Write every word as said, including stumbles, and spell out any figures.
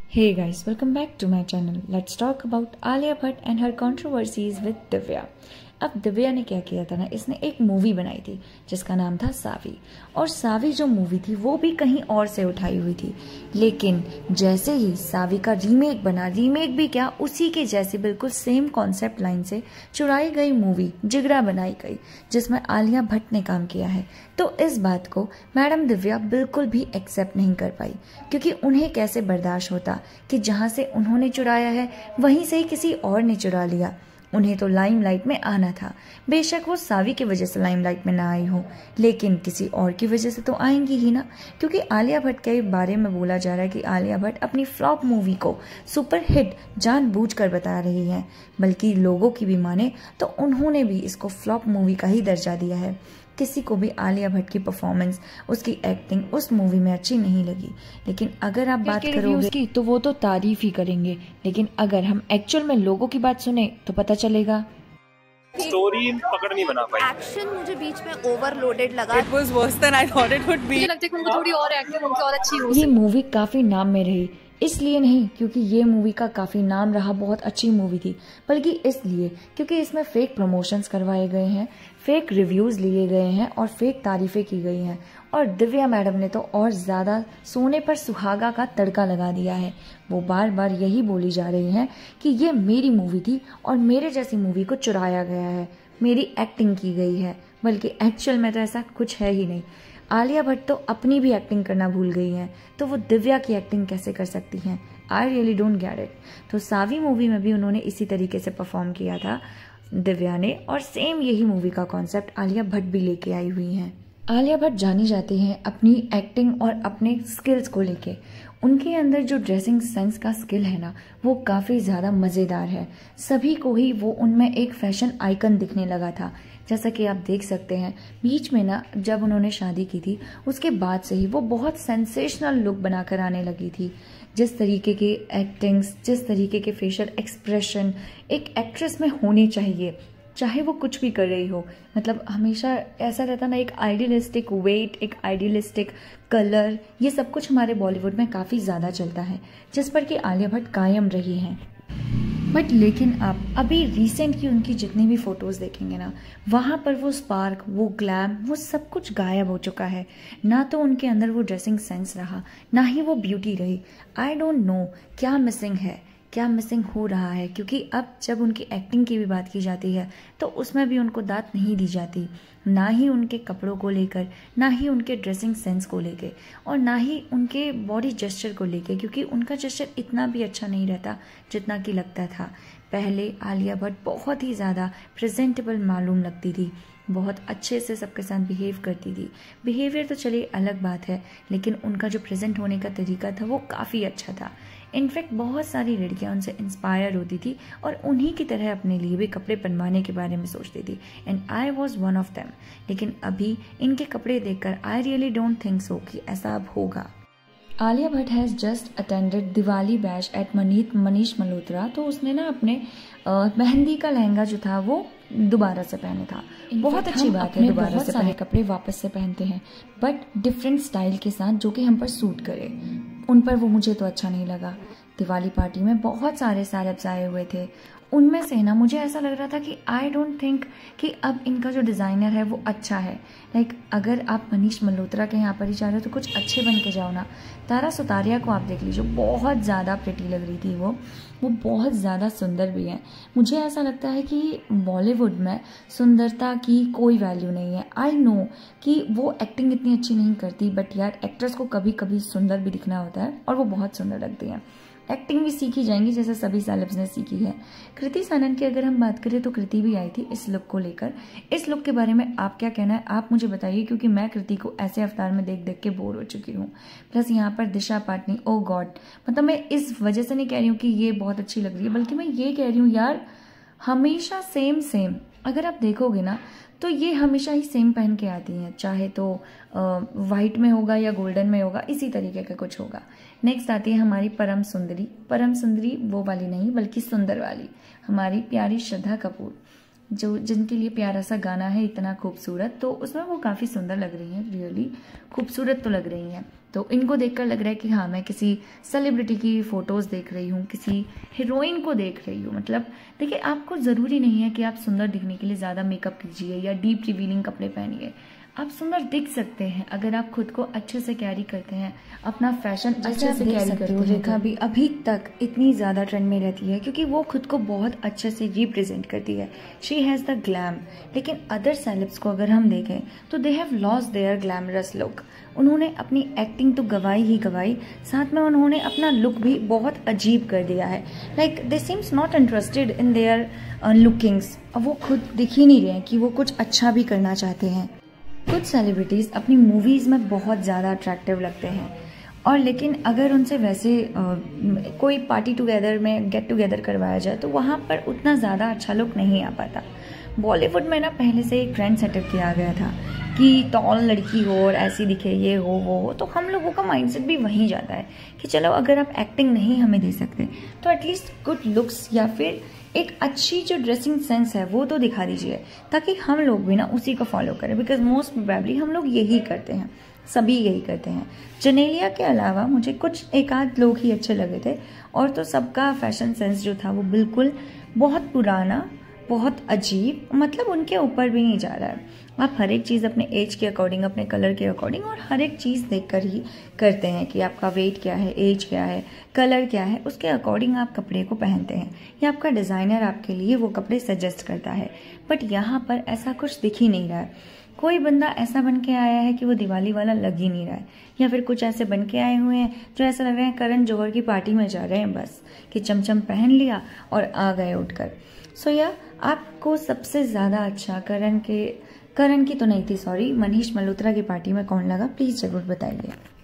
Hey guys, welcome back to my channel. Let's talk about Alia Bhatt and her controversies with Divya. अब दिव्या ने क्या किया था ना, इसने एक मूवी बनाई थी जिसका नाम था सावी। और सावी जो मूवी थी वो भी कहीं और से उठाई हुई थी, लेकिन जैसे ही सावी का रीमेक बना, रीमेक भी क्या, उसी के जैसे बिल्कुल सेम कॉन्सेप्ट लाइन से चुराई गई मूवी जिगरा बनाई गई जिसमें आलिया भट्ट ने काम किया है। तो इस बात को मैडम दिव्या बिल्कुल भी एक्सेप्ट नहीं कर पाई, क्योंकि उन्हें कैसे बर्दाश्त होता कि जहां से उन्होंने चुराया है वहीं से ही किसी और ने चुरा लिया। उन्हें तो लाइमलाइट में आना था, बेशक वो सावी की वजह से लाइमलाइट में ना आई हो, लेकिन किसी और की वजह से तो आएंगी ही ना। क्योंकि आलिया भट्ट के बारे में बोला जा रहा है कि आलिया भट्ट अपनी फ्लॉप मूवी को सुपर हिट जानबूझकर बता रही है, बल्कि लोगों की भी माने तो उन्होंने भी इसको फ्लॉप मूवी का ही दर्जा दिया है। किसी को भी आलिया भट्ट की परफॉर्मेंस, उसकी एक्टिंग उस मूवी में अच्छी नहीं लगी, लेकिन अगर आप बात करोगे उसकी तो वो तो तारीफ ही करेंगे, लेकिन अगर हम एक्चुअल में लोगों की बात सुने तो पता चलेगा स्टोरी पकड़ नहीं बना पाई। एक्शन मुझे बीच में ओवरलोडेड लगा। It was worse than I thought it would be. मुझे लगता है कि उनको थोड़ी और एक्टिंग उनकी और अच्छी हो। ये मूवी काफी नाम में रही, इसलिए नहीं क्योंकि ये मूवी का काफी नाम रहा, बहुत अच्छी मूवी थी, बल्कि इसलिए क्योंकि इसमें फेक प्रमोशंस करवाए गए हैं, फेक रिव्यूज लिए गए हैं और फेक तारीफें की गई हैं। और दिव्या मैडम ने तो और ज्यादा सोने पर सुहागा का तड़का लगा दिया है। वो बार बार यही बोली जा रही हैं कि ये मेरी मूवी थी और मेरे जैसी मूवी को चुराया गया है, मेरी एक्टिंग की गई है, बल्कि एक्चुअल में तो ऐसा कुछ है ही नहीं। आलिया भट्ट तो अपनी भी एक्टिंग करना भूल गई हैं, तो वो दिव्या की एक्टिंग कैसे कर सकती हैं? I really don't get it. तो सावी मूवी में भी उन्होंने इसी तरीके से परफॉर्म किया था दिव्या ने, और सेम यही मूवी का कॉन्सेप्ट आलिया भट्ट भी लेके आई हुई हैं। आलिया भट्ट जानी जाती हैं अपनी एक्टिंग और अपने स्किल्स को लेके। उनके अंदर जो ड्रेसिंग सेंस का स्किल है ना, वो काफ़ी ज़्यादा मज़ेदार है। सभी को ही वो उनमें एक फैशन आइकन दिखने लगा था। जैसा कि आप देख सकते हैं, बीच में ना जब उन्होंने शादी की थी उसके बाद से ही वो बहुत सेंसेशनल लुक बनाकर आने लगी थी। जिस तरीके की एक्टिंग्स, जिस तरीके के फेशियल एक्सप्रेशन एक एक्ट्रेस में होने चाहिए, चाहे वो कुछ भी कर रही हो, मतलब हमेशा ऐसा रहता ना, एक आइडियलिस्टिक वेट, एक आइडियलिस्टिक कलर, ये सब कुछ हमारे बॉलीवुड में काफ़ी ज़्यादा चलता है, जिस पर कि आलिया भट्ट कायम रही हैं। बट लेकिन आप अभी रिसेंट की उनकी जितनी भी फोटोज़ देखेंगे ना, वहाँ पर वो स्पार्क, वो ग्लैम, वो सब कुछ गायब हो चुका है। ना तो उनके अंदर वो ड्रेसिंग सेंस रहा, ना ही वो ब्यूटी रही। आई डोंट नो क्या मिसिंग है, क्या मिसिंग हो रहा है, क्योंकि अब जब उनकी एक्टिंग की भी बात की जाती है तो उसमें भी उनको दाद नहीं दी जाती, ना ही उनके कपड़ों को लेकर, ना ही उनके ड्रेसिंग सेंस को लेकर, और ना ही उनके बॉडी जेस्चर को लेकर, क्योंकि उनका जेस्चर इतना भी अच्छा नहीं रहता जितना कि लगता था। पहले आलिया भट्ट बहुत ही ज़्यादा प्रेजेंटेबल मालूम लगती थी, बहुत अच्छे से सबके साथ बिहेव करती थी। बिहेवियर तो चलिए अलग बात है, लेकिन उनका जो प्रेजेंट होने का तरीका था वो काफ़ी अच्छा था। इनफैक्ट बहुत सारी लड़कियां उनसे इंस्पायर होती थी और उन्हीं की तरह अपने लिए भी कपड़े बनवाने के बारे में सोचती थी, and I was one of them. लेकिन अभी इनके कपड़े देखकर I really don't think so कि ऐसा अब होगा। Alia Bhatt has just attended Diwali bash at मनीत मनीष मल्होत्रा। तो उसने ना अपने मेहंदी का लहंगा जो था वो दोबारा से पहने था। बहुत अच्छी बात है, दोबारा से सारे कपड़े वापस से पहनते हैं, बट डिफरेंट स्टाइल के साथ जो कि हम पर सूट करे। उन पर वो मुझे तो अच्छा नहीं लगा। दिवाली पार्टी में बहुत सारे सेलेब्स आए हुए थे, उनमें से ना मुझे ऐसा लग रहा था कि आई डोंट थिंक कि अब इनका जो डिज़ाइनर है वो अच्छा है। लाइक like, अगर आप मनीष मल्होत्रा के यहाँ पर ही जा रहे हो तो कुछ अच्छे बन के जाओ ना। तारा सुतारिया को आप देख लीजिए, बहुत ज़्यादा प्रिटी लग रही थी वो वो बहुत ज़्यादा सुंदर भी है। मुझे ऐसा लगता है कि बॉलीवुड में सुंदरता की कोई वैल्यू नहीं है। आई नो कि वो एक्टिंग इतनी अच्छी नहीं करती, बट यार एक्ट्रेस को कभी कभी सुंदर भी दिखना होता है, और वो बहुत सुंदर लगती हैं। एक्टिंग भी सीखी जाएंगी जैसे सभी सेलेब्स ने सीखी है। कृति सनन की अगर हम बात करें तो कृति भी आई थी इस लुक को लेकर। इस लुक के बारे में आप क्या कहना है आप मुझे बताइए, क्योंकि मैं कृति को ऐसे अवतार में देख देख के बोर हो चुकी हूँ। प्लस यहाँ पर दिशा पाटनी, ओ गॉड, मतलब मैं इस वजह से नहीं कह रही हूँ कि ये बहुत अच्छी लग रही है, बल्कि मैं ये कह रही हूँ यार हमेशा सेम सेम अगर आप देखोगे ना तो ये हमेशा ही सेम पहन के आती हैं, चाहे तो वाइट में होगा या गोल्डन में होगा, इसी तरीके का कुछ होगा। नेक्स्ट आती है हमारी परम सुंदरी। परम सुंदरी वो वाली नहीं बल्कि सुंदर वाली, हमारी प्यारी श्रद्धा कपूर। जो जिनके लिए प्यारा सा गाना है इतना खूबसूरत, तो उसमें वो काफ़ी सुंदर लग रही हैं, रियली खूबसूरत तो लग रही हैं। तो इनको देखकर लग रहा है कि हाँ मैं किसी सेलिब्रिटी की फ़ोटोज़ देख रही हूँ, किसी हीरोइन को देख रही हूँ। मतलब देखिए, आपको ज़रूरी नहीं है कि आप सुंदर दिखने के लिए ज़्यादा मेकअप कीजिए या डीप रिवीलिंग कपड़े पहनिए। आप सुंदर दिख सकते हैं अगर आप खुद को अच्छे से कैरी करते हैं, अपना फैशन अच्छे से कैरी करते हो। रेखा भी अभी तक इतनी ज़्यादा ट्रेंड में रहती है क्योंकि वो खुद को बहुत अच्छे से रिप्रेजेंट करती है। She has the glam. लेकिन अदर सेलेब्स को अगर हम देखें तो they have lost their glamorous look. उन्होंने अपनी एक्टिंग तो गवाई ही गवाई, साथ में उन्होंने अपना लुक भी बहुत अजीब कर दिया है। Like they seems not interested in their lookings. अब वो खुद दिख ही नहीं रहे हैं कि वो कुछ अच्छा भी करना चाहते हैं। कुछ सेलिब्रिटीज़ अपनी मूवीज़ में बहुत ज़्यादा अट्रैक्टिव लगते हैं, और लेकिन अगर उनसे वैसे आ, कोई पार्टी टुगेदर में गेट टुगेदर करवाया जाए तो वहाँ पर उतना ज़्यादा अच्छा लुक नहीं आ पाता। बॉलीवुड में ना पहले से एक ट्रेंड सेटअप किया गया था कि टॉल लड़की हो और ऐसी दिखे, ये हो वो हो, तो हम लोगों का माइंडसेट भी वहीं जाता है कि चलो अगर आप एक्टिंग नहीं हमें दे सकते तो एटलीस्ट गुड लुक्स या फिर एक अच्छी जो ड्रेसिंग सेंस है वो तो दिखा दीजिए, ताकि हम लोग भी ना उसी को फॉलो करें। बिकॉज मोस्ट प्रोबेबली हम लोग यही करते हैं, सभी यही करते हैं। जेनेलिया के अलावा मुझे कुछ एक आध लोग ही अच्छे लगे थे, और तो सबका फैशन सेंस जो था वो बिल्कुल बहुत पुराना, बहुत अजीब, मतलब उनके ऊपर भी नहीं जा रहा है। आप हर एक चीज़ अपने एज के अकॉर्डिंग, अपने कलर के अकॉर्डिंग और हर एक चीज़ देखकर ही करते हैं कि आपका वेट क्या है, एज क्या है, कलर क्या है, उसके अकॉर्डिंग आप कपड़े को पहनते हैं या आपका डिज़ाइनर आपके लिए वो कपड़े सजेस्ट करता है। बट यहाँ पर ऐसा कुछ दिख ही नहीं रहा है। कोई बंदा ऐसा बन के आया है कि वो दिवाली वाला लग ही नहीं रहा है, या फिर कुछ ऐसे बन के आए हुए हैं जो ऐसा लग रहा है करण जौहर की पार्टी में जा रहे हैं, बस कि चमचम पहन लिया और आ गए उठकर। सो या आपको सबसे ज़्यादा अच्छा करण के करण की तो नहीं थी सॉरी मनीष मल्होत्रा की पार्टी में कौन लगा, प्लीज़ ज़रूर बताइए।